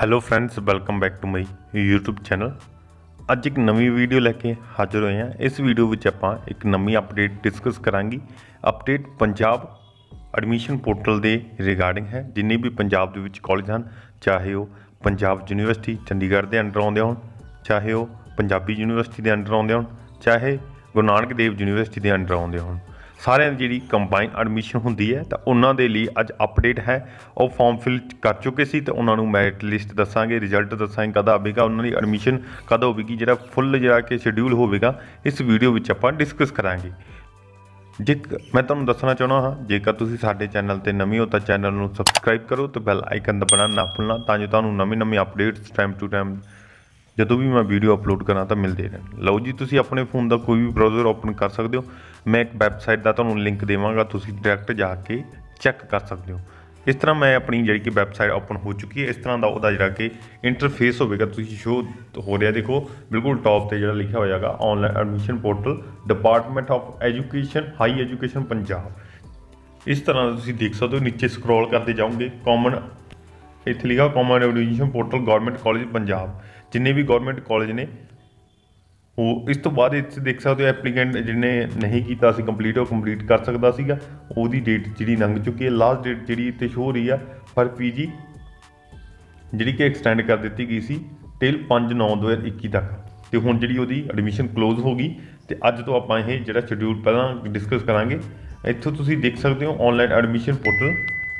Hello friends, welcome back to my YouTube channel. ਅੱਜ ਇੱਕ ਨਵੀਂ ਵੀਡੀਓ ਲੈ ਕੇ ਹਾਜ਼ਰ ਹੋਏ ਹਾਂ। ਇਸ ਵੀਡੀਓ ਵਿੱਚ ਆਪਾਂ ਇੱਕ ਨਵੀਂ ਅਪਡੇਟ ਡਿਸਕਸ ਕਰਾਂਗੇ। ਅਪਡੇਟ ਪੰਜਾਬ ਐਡਮਿਸ਼ਨ ਪੋਰਟਲ ਦੇ ਰਿਗਾਰਡਿੰਗ ਹੈ। ਜਿੰਨੇ ਵੀ ਪੰਜਾਬ ਦੇ ਵਿੱਚ ਕਾਲਜ ਹਨ, ਚਾਹੇ ਉਹ ਪੰਜਾਬ ਯੂਨੀਵਰਸਿਟੀ ਚੰਡੀਗੜ੍ਹ ਦੇ ਅੰਡਰ ਆਉਂਦੇ ਹੋਣ, ਚਾਹੇ ਉਹ ਪੰਜਾਬੀ ਯੂਨੀਵਰਸਿਟੀ ਦੇ ਅੰਡਰ ਆਉਂਦੇ ਹੋਣ, ਚਾਹੇ ਗੁਰੂ ਨਾਨਕ ਦੇਵ ਯੂਨੀਵਰਸਿਟੀ ਦੇ ਅੰਡਰ ਆਉਂਦੇ ਹੋਣ, ਸਾਰਿਆਂ ਦੀ ਜਿਹੜੀ ਕੰਬਾਈਨ ਐਡਮਿਸ਼ਨ ਹੁੰਦੀ ਹੈ ਤਾਂ ਉਹਨਾਂ ਦੇ ਲਈ ਅੱਜ ਅਪਡੇਟ ਹੈ। ਉਹ ਫਾਰਮ ਫਿਲ ਕਰ ਚੁੱਕੇ ਸੀ ਤਾਂ ਉਹਨਾਂ ਨੂੰ ਮੈਰਿਟ ਲਿਸਟ ਦੱਸਾਂਗੇ, ਰਿਜ਼ਲਟ ਦੱਸਾਂਗੇ ਕਦ ਆਵੇਗਾ, ਉਹਨਾਂ ਦੀ ਐਡਮਿਸ਼ਨ ਕਦ ਹੋਵੇਗੀ, ਜਿਹੜਾ ਫੁੱਲ ਜਿਹੜਾ ਕਿ ਸ਼ਡਿਊਲ ਹੋਵੇਗਾ ਇਸ ਵੀਡੀਓ ਵਿੱਚ ਆਪਾਂ ਡਿਸਕਸ ਕਰਾਂਗੇ। ਮੈਂ ਤੁਹਾਨੂੰ ਦੱਸਣਾ ਚਾਹੁੰਦਾ ਹਾਂ, ਜੇਕਰ ਤੁਸੀਂ ਸਾਡੇ ਚੈਨਲ 'ਤੇ ਨਵੇਂ ਹੋ ਤਾਂ ਚੈਨਲ ਨੂੰ ਸਬਸਕ੍ਰਾਈਬ ਕਰੋ ਅਤੇ ਬੈਲ ਆਈਕਨ ਦਬਾਉਣਾ ਨਾ ਭੁੱਲਣਾ, ਤਾਂ ਜੋ ਤੁਹਾਨੂੰ ਨਵੀਂ ਅਪਡੇਟਸ ਟਾਈਮ ਟੂ ਟਾਈਮ ਜਦੋਂ ਵੀ ਮੈਂ ਵੀਡੀਓ ਅਪਲੋਡ ਕਰਾਂ ਤਾਂ ਮਿਲਦੇ ਰਹਿਣ। ਲਓ ਜੀ, ਤੁਸੀਂ ਆਪਣੇ ਫੋਨ ਦਾ ਕੋਈ ਵੀ ਬਰਾਊਜ਼ਰ ਓਪਨ ਕਰ ਸਕਦੇ ਹੋ। ਮੈਂ ਇੱਕ ਵੈਬਸਾਈਟ ਦਾ ਤੁਹਾਨੂੰ ਲਿੰਕ ਦੇਵਾਂਗਾ, ਤੁਸੀਂ ਡਾਇਰੈਕਟ ਜਾ ਕੇ ਚੈੱਕ ਕਰ ਸਕਦੇ ਹੋ। ਇਸ ਤਰ੍ਹਾਂ ਮੈਂ ਆਪਣੀ ਜਿਹੜੀ ਕਿ ਵੈਬਸਾਈਟ ਓਪਨ ਹੋ ਚੁੱਕੀ ਹੈ। ਇਸ ਤਰ੍ਹਾਂ ਦਾ ਉਹਦਾ ਜਿਹੜਾ ਕਿ ਇੰਟਰਫੇਸ ਹੋਵੇਗਾ, ਤੁਸੀਂ ਸ਼ੋ ਹੋ ਰਿਹਾ ਦੇਖੋ ਬਿਲਕੁਲ ਟੌਪ 'ਤੇ ਜਿਹੜਾ ਲਿਖਿਆ ਹੋਏਗਾ online admission portal department of education high education Punjab. ਇਸ ਤਰ੍ਹਾਂ ਦਾ ਤੁਸੀਂ ਦੇਖ ਸਕਦੇ ਹੋ। ਨੀਚੇ ਸਕਰੋਲ ਕਰਦੇ ਜਾਓਗੇ, ਕਾਮਨ ਇੱਥੇ ਲਿਖਾ common admission portal government college Punjab. ਜਿੰਨੇ ਵੀ ਗੌਰਮੈਂਟ ਕਾਲਜ ਨੇ ਉਹ ਇਸ ਤੋਂ ਬਾਅਦ ਇੱਥੇ ਦੇਖ ਸਕਦੇ ਹੋ ਐਪਲੀਕੈਂਟ ਜਿਹਨੇ ਨਹੀਂ ਕੀਤਾ ਸੀ ਕੰਪਲੀਟ, ਉਹ ਕੰਪਲੀਟ ਕਰ ਸਕਦਾ ਸੀਗਾ। ਉਹਦੀ ਡੇਟ ਜਿਹੜੀ ਲੰਘ ਚੁੱਕੀ ਹੈ। ਲਾਸਟ ਡੇਟ ਜਿਹੜੀ ਇੱਥੇ ਸ਼ੋ ਹੋ ਰਹੀ ਆ ਪਰ PG ਜਿਹੜੀ ਕਿ ਐਕਸਟੈਂਡ ਕਰ ਦਿੱਤੀ ਗਈ ਸੀ ਟਿਲ 5/9/2021 ਤੱਕ, ਅਤੇ ਹੁਣ ਜਿਹੜੀ ਉਹਦੀ ਐਡਮਿਸ਼ਨ ਕਲੋਜ਼ ਹੋ ਗਈ। ਅਤੇ ਅੱਜ ਤੋਂ ਆਪਾਂ ਇਹ ਜਿਹੜਾ ਸ਼ਡਿਊਲ ਪਹਿਲਾਂ ਡਿਸਕਸ ਕਰਾਂਗੇ। ਇੱਥੋਂ ਤੁਸੀਂ ਦੇਖ ਸਕਦੇ ਹੋ ਔਨਲਾਈਨ ਐਡਮਿਸ਼ਨ ਪੋਰਟਲ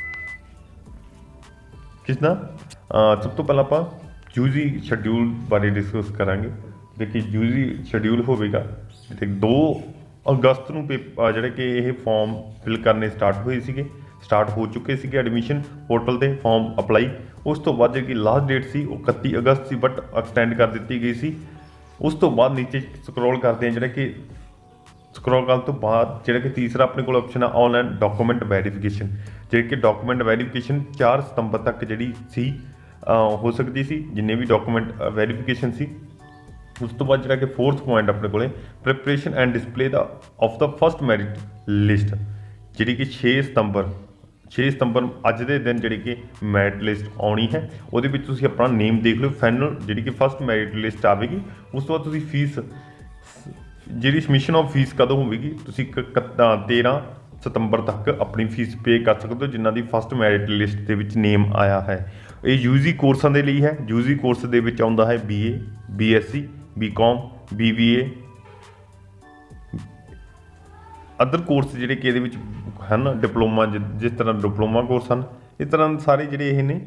ਕਿਸ ਦਾ। ਸਭ ਤੋਂ ਪਹਿਲਾਂ ਆਪਾਂ UG ਸ਼ਡਿਊਲ ਬਾਰੇ ਡਿਸਕਸ ਕਰਾਂਗੇ। ਦੇਖੀ UG ਸ਼ਡਿਊਲ ਹੋਵੇਗਾ ਅਤੇ 2 ਅਗਸਤ ਨੂੰ ਜਿਹੜੇ ਕਿ ਇਹ ਫਾਰਮ ਫਿਲ ਕਰਨੇ ਸਟਾਰਟ ਹੋ ਚੁੱਕੇ ਸੀਗੇ ਐਡਮਿਸ਼ਨ ਪੋਰਟਲ 'ਤੇ ਫਾਰਮ ਅਪਲਾਈ। ਉਸ ਤੋਂ ਬਾਅਦ ਜਿਹੜੀ ਲਾਸਟ ਡੇਟ ਸੀ ਉਹ 31 ਅਗਸਤ ਸੀ, ਬਟ ਐਕਸਟੈਂਡ ਕਰ ਦਿੱਤੀ ਗਈ ਸੀ। ਉਸ ਤੋਂ ਬਾਅਦ ਨੀਚੇ ਸਕਰੋਲ ਕਰਦੇ ਹਾਂ, ਜਿਹੜਾ ਕਿ ਸਕਰੋਲ ਕਰਨ ਤੋਂ ਬਾਅਦ ਜਿਹੜਾ ਕਿ ਤੀਸਰਾ ਆਪਣੇ ਕੋਲ ਆਪਸ਼ਨ ਆ ਔਨਲਾਈਨ ਡਾਕੂਮੈਂਟ ਵੈਰੀਫਿਕੇਸ਼ਨ। ਜਿਹੜੀ ਕਿ ਡਾਕੂਮੈਂਟ ਵੈਰੀਫਿਕੇਸ਼ਨ 4 ਸਤੰਬਰ ਤੱਕ ਜਿਹੜੀ ਸੀ ਹੋ ਸਕਦੀ ਸੀ, ਜਿੰਨੇ ਵੀ ਡਾਕੂਮੈਂਟ ਵੈਰੀਫਿਕੇਸ਼ਨ ਸੀ। ਉਸ ਤੋਂ ਬਾਅਦ ਜਿਹੜਾ ਕਿ 4th ਪੁਆਇੰਟ ਆਪਣੇ ਕੋਲੇ ਪ੍ਰੈਪਰੇਸ਼ਨ ਐਂਡ ਡਿਸਪਲੇ ਆਫ ਦਾ ਫਸਟ ਮੈਰਿਟ ਲਿਸਟ, ਜਿਹੜੀ ਕਿ 6 ਸਤੰਬਰ ਅੱਜ ਦੇ ਦਿਨ ਜਿਹੜੀ ਕਿ ਮੈਰਿਟ ਲਿਸਟ ਆਉਣੀ ਹੈ। ਉਹਦੇ ਵਿੱਚ ਤੁਸੀਂ ਆਪਣਾ ਨੇਮ ਦੇਖ ਲਓ। ਫਾਈਨਲ ਜਿਹੜੀ ਕਿ ਫਸਟ ਮੈਰਿਟ ਲਿਸਟ ਆਵੇਗੀ। ਉਸ ਤੋਂ ਬਾਅਦ ਤੁਸੀਂ ਫੀਸ ਜਿਹੜੀ ਸਬਮਿਸ਼ਨ ਆਫ ਫੀਸ ਕਦੋਂ ਹੋਵੇਗੀ, ਤੁਸੀਂ 13 ਸਤੰਬਰ ਤੱਕ ਆਪਣੀ ਫੀਸ ਪੇ ਕਰ ਸਕਦੇ ਹੋ, ਜਿਨ੍ਹਾਂ ਦੀ ਫਸਟ ਮੈਰਿਟ ਲਿਸਟ ਦੇ ਵਿੱਚ ਨੇਮ ਆਇਆ ਹੈ। ਇਹ UG ਕੋਰਸਾਂ ਦੇ ਲਈ ਹੈ। UG ਕੋਰਸ ਦੇ ਵਿੱਚ ਆਉਂਦਾ ਹੈ BA, BSc, BCom, BBA, other courses ਜਿਹੜੇ ਕਿ ਇਹਦੇ ਵਿੱਚ ਹਨ ਡਿਪਲੋਮਾ, ਜਿਸ ਤਰ੍ਹਾਂ ਡਿਪਲੋਮਾ ਕੋਰਸ ਹਨ, ਇਸ ਤਰ੍ਹਾਂ ਸਾਰੇ ਜਿਹੜੇ ਇਹ ਨੇ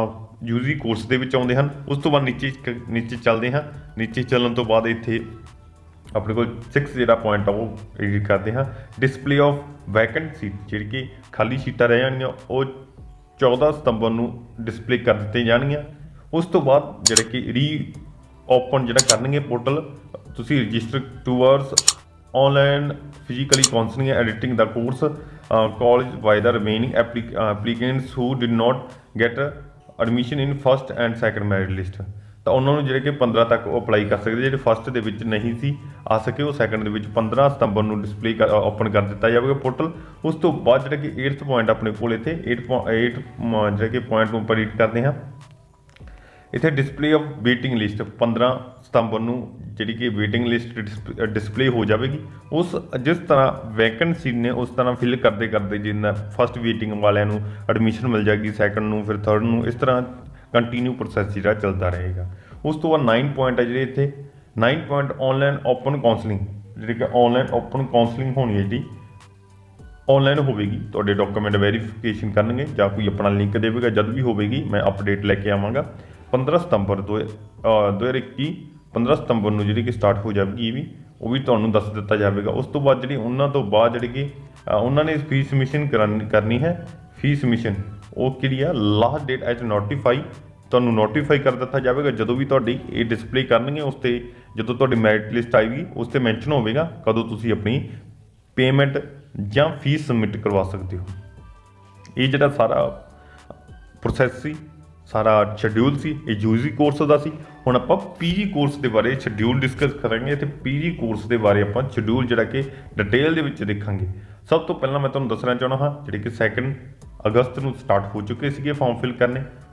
UG ਕੋਰਸ ਦੇ ਵਿੱਚ ਆਉਂਦੇ ਹਨ। ਉਸ ਤੋਂ ਬਾਅਦ ਨੀਚੇ ਚੱਲਦੇ ਹਾਂ। ਨੀਚੇ ਚੱਲਣ ਤੋਂ ਬਾਅਦ ਇੱਥੇ ਆਪਣੇ ਕੋਲ 6 ਜਿਹੜਾ ਪੁਆਇੰਟ ਆ ਉਹ ਰੀਡ ਕਰਦੇ ਹਾਂ। ਡਿਸਪਲੇ ਆਫ ਵੈਕੈਂਟ ਸੀਟ, ਜਿਹੜੀ ਕਿ ਖਾਲੀ ਸੀਟਾਂ ਰਹਿ ਜਾਣਗੀਆਂ, ਉਹ 14 ਸਤੰਬਰ ਨੂੰ ਡਿਸਪਲੇ ਕਰ ਦਿੱਤੀਆਂ ਜਾਣਗੀਆਂ। ਉਸ ਤੋਂ ਬਾਅਦ ਜਿਹੜਾ ਕਿ ਓਪਨ ਜਿਹੜਾ ਕਰਨਗੇ ਪੋਰਟਲ, ਤੁਸੀਂ register towards online physically counselling editing ਦਾ course college by the remaining applicants who did not get admission in first and second merit list. ਤਾਂ ਉਹਨਾਂ ਨੂੰ ਜਿਹੜੇ ਕਿ 15 ਤੱਕ ਉਹ ਅਪਲਾਈ ਕਰ ਸਕਦੇ। ਜਿਹੜੇ ਫਸਟ ਦੇ ਵਿੱਚ ਨਹੀਂ ਸੀ ਆ ਸਕੇ, ਉਹ ਸੈਕਿੰਡ ਦੇ ਵਿੱਚ 15 ਸਤੰਬਰ ਨੂੰ ਡਿਸਪਲੇ ਓਪਨ ਕਰ ਦਿੱਤਾ ਜਾਵੇਗਾ ਪੋਰਟਲ। ਉਸ ਤੋਂ ਬਾਅਦ ਜਿਹੜਾ ਕਿ 8th ਪੁਆਇੰਟ ਆਪਣੇ ਕੋਲ ਇੱਥੇ 8 ਜਿਹੜਾ ਕਿ ਪੁਆਇੰਟ ਨੂੰ ਆਪਾਂ ਰੀਡ ਕਰਦੇ ਹਾਂ। ਇੱਥੇ ਡਿਸਪਲੇ ਆਫ ਵੇਟਿੰਗ ਲਿਸਟ 15 ਸਤੰਬਰ ਨੂੰ ਜਿਹੜੀ ਕਿ ਵੇਟਿੰਗ ਲਿਸਟ ਡਿਸਪਲੇ ਹੋ ਜਾਵੇਗੀ। ਜਿਸ ਤਰ੍ਹਾਂ ਵੈਕੈਂਸੀ ਨੇ ਉਸ ਤਰ੍ਹਾਂ ਫਿਲ ਕਰਦੇ ਜਿੰਨਾ ਫਸਟ ਵੇਟਿੰਗ ਵਾਲਿਆਂ ਨੂੰ ਐਡਮਿਸ਼ਨ ਮਿਲ ਜਾਏਗੀ, ਸੈਕਿੰਡ ਨੂੰ, ਫਿਰ ਥਰਡ ਨੂੰ, ਇਸ ਤਰ੍ਹਾਂ ਕੰਟੀਨਿਊ ਪ੍ਰੋਸੈਸ ਜਿਹੜਾ ਚੱਲਦਾ ਰਹੇਗਾ। ਉਸ ਤੋਂ ਬਾਅਦ 9 ਪੁਆਇੰਟ ਹੈ ਜਿਹੜੇ ਇੱਥੇ 9 ਪੁਆਇੰਟ ਔਨਲਾਈਨ ਓਪਨ ਕਾਉਂਸਲਿੰਗ, ਜਿਹੜੀ ਕਿ ਔਨਲਾਈਨ ਓਪਨ ਕਾਉਂਸਲਿੰਗ ਹੋਣੀ ਹੈ ਜਿਹੜੀ ਔਨਲਾਈਨ ਹੋਵੇਗੀ। ਤੁਹਾਡੇ ਡਾਕੂਮੈਂਟ ਵੈਰੀਫਿਕੇਸ਼ਨ ਕਰਨਗੇ ਜਾਂ ਕੋਈ ਆਪਣਾ ਲਿੰਕ ਦੇਵੇਗਾ। ਜਦ ਵੀ ਹੋਵੇਗੀ ਮੈਂ ਅਪਡੇਟ ਲੈ ਕੇ ਆਵਾਂਗਾ। 15 ਸਤੰਬਰ 2021 15 ਸਤੰਬਰ ਨੂੰ ਜਿਹੜੀ ਕਿ ਸਟਾਰਟ ਹੋ ਜਾਵੇਗੀ। ਵੀ ਉਹ ਵੀ ਤੁਹਾਨੂੰ ਦੱਸ ਦਿੱਤਾ ਜਾਵੇਗਾ। ਉਸ ਤੋਂ ਬਾਅਦ ਉਹਨਾਂ ਤੋਂ ਬਾਅਦ ਜਿਹੜੀ ਕਿ ਉਹਨਾਂ ਨੇ ਫੀਸ ਸਬਮਿਸ਼ਨ ਕਰਨੀ ਹੈ। ਫੀਸ ਸਬਮਿਸ਼ਨ ਉਹ ਕਿਹੜੀ ਆ, ਲਾਸਟ ਡੇਟ ਐਜ ਨੋਟੀਫਾਈ, ਤੁਹਾਨੂੰ ਨੋਟੀਫਾਈ ਕਰ ਦਿੱਤਾ ਜਾਵੇਗਾ ਜਦੋਂ ਵੀ ਤੁਹਾਡੀ ਇਹ ਡਿਸਪਲੇ ਕਰਨਗੇ। ਉਸ 'ਤੇ ਜਦੋਂ ਤੁਹਾਡੀ ਮੈਰਿਟ ਲਿਸਟ ਆਏਗੀ ਉਸ 'ਤੇ ਮੈਂਸ਼ਨ ਹੋਵੇਗਾ ਕਦੋਂ ਤੁਸੀਂ ਆਪਣੀ ਪੇਮੈਂਟ ਜਾਂ ਫੀਸ ਸਬਮਿਟ ਕਰਵਾ ਸਕਦੇ ਹੋ। ਇਹ ਜਿਹੜਾ ਸਾਰਾ ਪ੍ਰੋਸੈਸ ਸੀ, ਸਾਰਾ ਸ਼ਡਿਊਲ ਸੀ, ਇਹ UG ਕੋਰਸ ਦਾ ਸੀ। ਹੁਣ ਆਪਾਂ PG ਕੋਰਸ ਦੇ ਬਾਰੇ ਸ਼ਡਿਊਲ ਡਿਸਕਸ ਕਰਾਂਗੇ ਅਤੇ PG ਕੋਰਸ ਦੇ ਬਾਰੇ ਆਪਾਂ ਸ਼ਡਿਊਲ ਜਿਹੜਾ ਕਿ ਡਿਟੇਲ ਦੇ ਵਿੱਚ ਦੇਖਾਂਗੇ। ਸਭ ਤੋਂ ਪਹਿਲਾਂ ਮੈਂ ਤੁਹਾਨੂੰ ਦੱਸਣਾ ਚਾਹੁੰਦਾ ਹਾਂ ਜਿਹੜੇ ਕਿ 2 ਅਗਸਤ ਨੂੰ ਸਟਾਰਟ ਹੋ ਚੁੱਕੇ ਸੀਗੇ ਫਾਰਮ ਫਿਲ ਕਰਨੇ।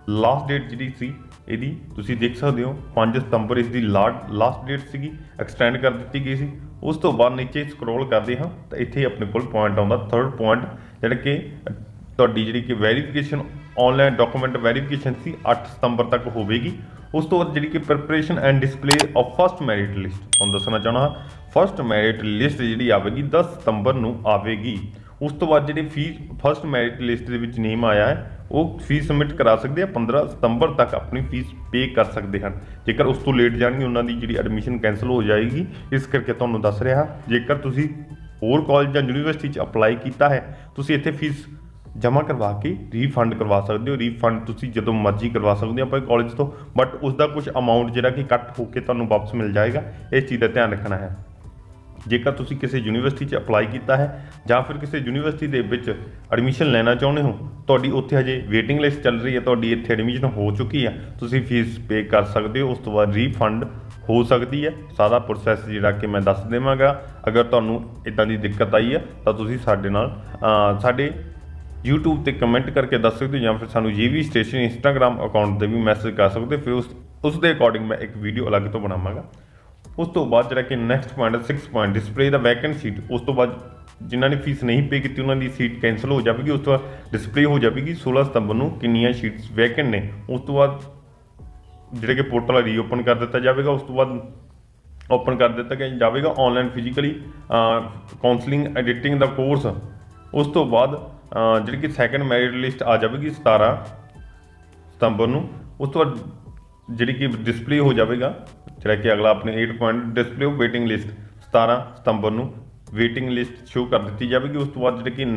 ਲਾਸਟ ਡੇਟ ਜਿਹੜੀ ਸੀ ਇਹਦੀ ਤੁਸੀਂ ਦੇਖ ਸਕਦੇ ਹੋ 5 ਸਤੰਬਰ ਇਸ ਦੀ ਲਾਸਟ ਡੇਟ ਸੀਗੀ, ਐਕਸਟੈਂਡ ਕਰ ਦਿੱਤੀ ਗਈ ਸੀ। ਉਸ ਤੋਂ ਬਾਅਦ ਨੀਚੇ ਸਕਰੋਲ ਕਰਦੇ ਹਾਂ ਤਾਂ ਇੱਥੇ ਆਪਣੇ ਕੋਲ ਪੁਆਇੰਟ ਆਉਂਦਾ, ਥਰਡ ਪੁਆਇੰਟ, ਜਿਹੜਾ ਕਿ ਤੁਹਾਡੀ ਜਿਹੜੀ ਕਿ ਵੈਰੀਫਿਕੇਸ਼ਨ ਆਨਲਾਈਨ ਡਾਕੂਮੈਂਟ ਵੈਰੀਫਿਕੇਸ਼ਨ ਸੀ 8 ਸਤੰਬਰ ਤੱਕ ਹੋਵੇਗੀ। ਉਸ ਤੋਂ ਬਾਅਦ ਜਿਹੜੀ ਕਿ preparation and display of first merit list, ਤੁਹਾਨੂੰ ਦੱਸਣਾ ਚਾਹਣਾ ਹਾਂ ਫਸਟ ਮੈਰਿਟ ਲਿਸਟ ਜਿਹੜੀ ਆਵੇਗੀ 10 ਸਤੰਬਰ ਨੂੰ ਆਵੇਗੀ। ਉਸ ਤੋਂ ਬਾਅਦ ਜਿਹੜੇ ਫੀਸ ਫਸਟ ਮੈਰਿਟ ਲਿਸਟ ਦੇ ਵਿੱਚ ਨੇਮ ਆਇਆ ਹੈ ਉਹ ਫੀਸ ਸਬਮਿਟ ਕਰਾ ਸਕਦੇ ਆ, 15 ਸਤੰਬਰ ਤੱਕ ਆਪਣੀ ਫੀਸ ਪੇ ਕਰ ਸਕਦੇ ਹਨ। ਜੇਕਰ ਉਸ ਤੋਂ ਲੇਟ ਜਾਣਗੇ ਉਹਨਾਂ ਦੀ ਜਿਹੜੀ ਐਡਮਿਸ਼ਨ ਕੈਂਸਲ ਹੋ ਜਾਏਗੀ। ਇਸ ਕਰਕੇ ਤੁਹਾਨੂੰ ਦੱਸ ਰਿਹਾ, ਜੇਕਰ ਤੁਸੀਂ ਹੋਰ ਕਾਲਜ ਜਾਂ ਯੂਨੀਵਰਸਿਟੀ 'ਚ ਅਪਲਾਈ ਕੀਤਾ ਹੈ ਤੁਸੀਂ ਇੱਥੇ ਫੀਸ ਜਮ੍ਹਾਂ ਕਰਵਾ ਕੇ ਰੀਫੰਡ ਕਰਵਾ ਸਕਦੇ ਹੋ। ਰੀਫੰਡ ਤੁਸੀਂ ਜਦੋਂ ਮਰਜ਼ੀ ਕਰਵਾ ਸਕਦੇ ਹੋ ਆਪਣੇ ਕਾਲਜ ਤੋਂ, ਬਟ ਉਸ ਦਾ ਕੁਝ ਅਮਾਊਂਟ ਜਿਹੜਾ ਕਿ ਕੱਟ ਹੋ ਕੇ ਤੁਹਾਨੂੰ ਵਾਪਸ ਮਿਲ ਜਾਏਗਾ। ਇਸ ਚੀਜ਼ ਦਾ ਧਿਆਨ ਰੱਖਣਾ ਹੈ। ਜੇਕਰ ਤੁਸੀਂ ਕਿਸੇ ਯੂਨੀਵਰਸਿਟੀ 'ਚ ਅਪਲਾਈ ਕੀਤਾ ਹੈ ਜਾਂ ਫਿਰ ਕਿਸੇ ਯੂਨੀਵਰਸਿਟੀ ਦੇ ਵਿੱਚ ਐਡਮਿਸ਼ਨ ਲੈਣਾ ਚਾਹੁੰਦੇ ਹੋ, ਤੁਹਾਡੀ ਉੱਥੇ ਹਜੇ ਵੇਟਿੰਗ ਲਿਸਟ ਚੱਲ ਰਹੀ ਹੈ, ਤੁਹਾਡੀ ਇੱਥੇ ਐਡਮਿਸ਼ਨ ਹੋ ਚੁੱਕੀ ਹੈ, ਤੁਸੀਂ ਫੀਸ ਪੇ ਕਰ ਸਕਦੇ ਹੋ। ਉਸ ਤੋਂ ਬਾਅਦ ਰੀਫੰਡ ਹੋ ਸਕਦੀ ਹੈ। ਸਾਰਾ ਪ੍ਰੋਸੈਸ ਜਿਹੜਾ ਕਿ ਮੈਂ ਦੱਸ ਦੇਵਾਂਗਾ। ਅਗਰ ਤੁਹਾਨੂੰ ਇੱਦਾਂ ਦੀ ਦਿੱਕਤ ਆਈ ਹੈ ਤਾਂ ਤੁਸੀਂ ਸਾਡੇ ਨਾਲ ਸਾਡੇ YouTube ਤੇ ਕਮੈਂਟ ਕਰਕੇ ਦੱਸ ਸਕਦੇ ਹੋ ਜਾਂ ਫਿਰ ਸਾਨੂੰ JV ਸਟੇਸ਼ਨ ਇੰਸਟਾਗ੍ਰਾਮ ਅਕਾਊਂਟ 'ਤੇ ਵੀ ਮੈਸੇਜ ਕਰ ਸਕਦੇ ਹੋ। ਫਿਰ ਉਸ ਦੇ ਅਕੋਰਡਿੰਗ ਮੈਂ ਇੱਕ ਵੀਡੀਓ ਅਲੱਗ ਤੋਂ ਬਣਾਵਾਂਗਾ। ਉਸ ਤੋਂ ਬਾਅਦ ਜਿਹੜਾ ਕਿ ਨੈਕਸਟ ਪੁਆਇੰਟ 6 ਪੁਆਇੰਟ ਡਿਸਪਲੇ ਦਾ ਵੈਕੈਂਟ ਸੀਟ। ਉਸ ਤੋਂ ਬਾਅਦ ਜਿਨ੍ਹਾਂ ਨੇ ਫੀਸ ਨਹੀਂ ਪੇ ਕੀਤੀ ਉਹਨਾਂ ਦੀ ਸੀਟ ਕੈਂਸਲ ਹੋ ਜਾਵੇਗੀ। ਉਸ ਤੋਂ ਬਾਅਦ ਡਿਸਪਲੇ ਹੋ ਜਾਵੇਗੀ 16 ਸਤੰਬਰ ਨੂੰ ਕਿੰਨੀਆਂ ਸੀਟਸ ਵੈਕੈਂਟ ਨੇ। ਉਸ ਤੋਂ ਬਾਅਦ ਜਿਹੜੇ ਕਿ ਪੋਰਟਲ ਰੀਓਪਨ ਕਰ ਦਿੱਤਾ ਜਾਵੇਗਾ। ਉਸ ਤੋਂ ਬਾਅਦ ਓਪਨ ਕਰ ਦਿੱਤਾ ਜਾਵੇਗਾ ਆਨਲਾਈਨ ਫਿਜ਼ੀਕਲੀ ਕਾਉਂਸਲਿੰਗ ਐਡੀਟਿੰਗ ਦਾ ਕੋਰਸ। ਉਸ ਤੋਂ ਬਾਅਦ ਜਿਹੜੀ ਕਿ ਸੈਕੰਡ ਮੈਰਿਟ ਲਿਸਟ ਆ ਜਾਵੇਗੀ 17 ਸਤੰਬਰ ਨੂੰ। ਉਸ ਤੋਂ ਬਾਅਦ ਜਿਹੜੀ ਕਿ ਡਿਸਪਲੇ ਹੋ ਜਾਵੇਗਾ ਜਿਹੜਾ ਕਿ ਅਗਲਾ ਆਪਣੇ 8 point display of waiting list 17 ਸਤੰਬਰ ਨੂੰ ਵੇਟਿੰਗ ਲਿਸਟ ਸ਼ੋ ਕਰ ਦਿੱਤੀ ਜਾਵੇਗੀ। ਉਸ ਤੋਂ ਬਾਅਦ ਜਿਹੜੇ ਕਿ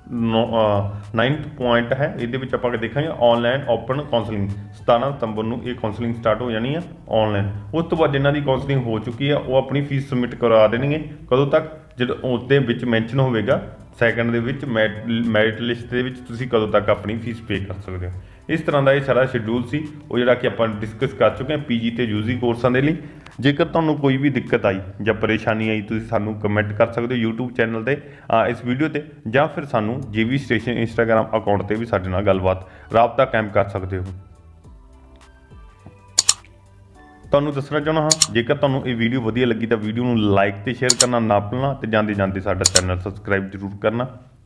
9th ਪੁਆਇੰਟ ਹੈ ਇਹਦੇ ਵਿੱਚ ਆਪਾਂ ਦੇਖਾਂਗੇ ਆਨਲਾਈਨ ਓਪਨ ਕਾਉਂਸਲਿੰਗ 17 ਸਤੰਬਰ ਨੂੰ ਇਹ ਕਾਉਂਸਲਿੰਗ ਸਟਾਰਟ ਹੋ ਜਾਣੀ ਹੈ ਆਨਲਾਈਨ। ਉਸ ਤੋਂ ਬਾਅਦ ਜਿਨ੍ਹਾਂ ਦੀ ਕਾਉਂਸਲਿੰਗ ਹੋ ਚੁੱਕੀ ਹੈ ਉਹ ਆਪਣੀ ਫੀਸ ਸਬਮਿਟ ਕਰਵਾ ਦੇਣਗੇ। ਕਦੋਂ ਤੱਕ? ਜਦੋਂ ਉਹਦੇ ਵਿੱਚ ਮੈਂਸ਼ਨ ਹੋਵੇਗਾ ਸੈਕੰਡ ਦੇ ਵਿੱਚ ਮੈਰਿਟ ਲਿਸਟ ਦੇ ਵਿੱਚ ਤੁਸੀਂ ਕਦੋਂ ਤੱਕ ਆਪਣੀ ਫੀਸ ਪੇ ਕਰ ਸਕਦੇ ਹੋ। ਇਸ ਤਰ੍ਹਾਂ ਦਾ ਇਹ ਸਾਰਾ ਸ਼ਡਿਊਲ ਸੀ ਉਹ ਜਿਹੜਾ ਕਿ ਆਪਾਂ ਡਿਸਕਸ ਕਰ ਚੁੱਕੇ ਹਾਂ PG ਤੇ UG ਕੋਰਸਾਂ ਦੇ ਲਈ। ਜੇਕਰ ਤੁਹਾਨੂੰ ਕੋਈ ਵੀ ਦਿੱਕਤ ਆਈ ਜਾਂ ਪਰੇਸ਼ਾਨੀ ਆਈ ਤੁਸੀਂ ਸਾਨੂੰ ਕਮੈਂਟ ਕਰ ਸਕਦੇ ਹੋ YouTube ਚੈਨਲ 'ਤੇ ਇਸ ਵੀਡੀਓ 'ਤੇ, ਜਾਂ ਫਿਰ ਸਾਨੂੰ JV ਸਟੇਸ਼ਨ ਇੰਸਟਾਗ੍ਰਾਮ ਅਕਾਊਂਟ 'ਤੇ ਵੀ ਸਾਡੇ ਨਾਲ ਗੱਲਬਾਤ ਰਾਬਤਾ ਕਾਇਮ ਕਰ ਸਕਦੇ ਹੋ। ਤੁਹਾਨੂੰ ਦੱਸਣਾ ਚਾਹੁੰਦਾ ਹਾਂ ਜੇਕਰ ਤੁਹਾਨੂੰ ਇਹ ਵੀਡੀਓ ਵਧੀਆ ਲੱਗੀ ਤਾਂ ਵੀਡੀਓ ਨੂੰ ਲਾਈਕ ਤੇ ਸ਼ੇਅਰ ਕਰਨਾ ਨਾ ਭੁੱਲਣਾ ਤੇ ਜਾਂਦੇ ਸਾਡਾ ਚੈਨਲ ਸਬਸਕ੍ਰਾਈਬ ਜ਼ਰੂਰ ਕਰਨਾ।